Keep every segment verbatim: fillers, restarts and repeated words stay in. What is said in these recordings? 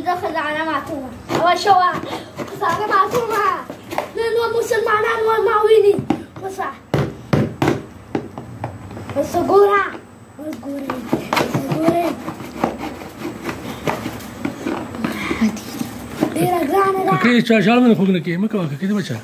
دخل على معتومة أول شوا بس على معتومة لأنه مسلمان والمعويني وصح بس قورا بس قوري بس قوري ديرا قرانا دا كي شال من فوق نكي ما كوا كي بچا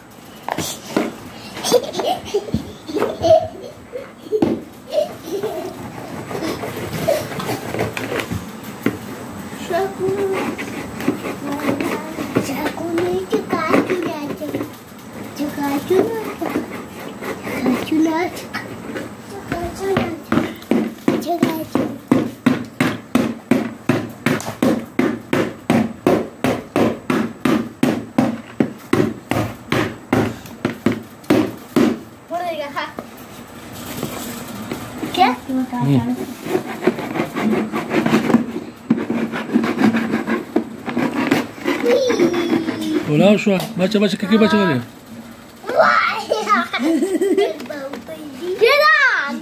ولا شو baca baca kaki baca kali كده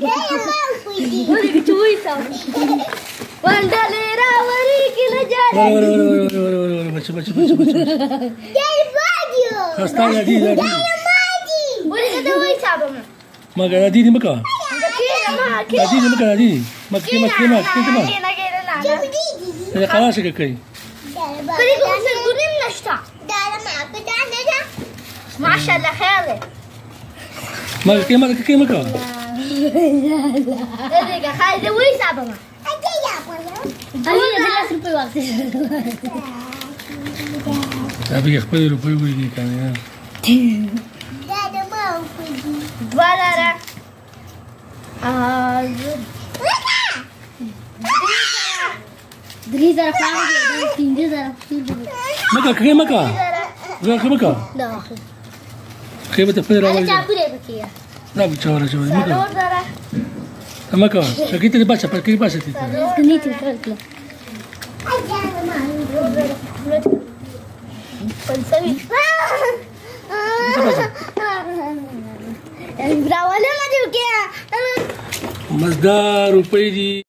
ولي كويسة والدليرة وريك نجار ولا ولا ولا ولا ولا baca baca baca baca جاي فاديو خستانة دي دي ولي كده ويسا بما ما قال دي دي مكا كده ما كده دي دي مكا دي ما كي ما كي ما كي ما كده كده لا هذا خلاص كي كده كده قولي نشتا ما شاء الله خيالي ما كي ما كي مكا دقيقة خالد ويسا بما tapi ya خپل روپۍ وړي کنه دوالره ا دري زره خان دي دي زره مکا کي مکا زه کي مکا لا کي به تفسير راوړي انا چاپو دې بکیا لا بچاره چاره مکا ضرور زره مکا شکې ته بچا پر کې بچا ته کني ته کړل فلسفي براوله ما دي وکیا مزدار روپۍ دي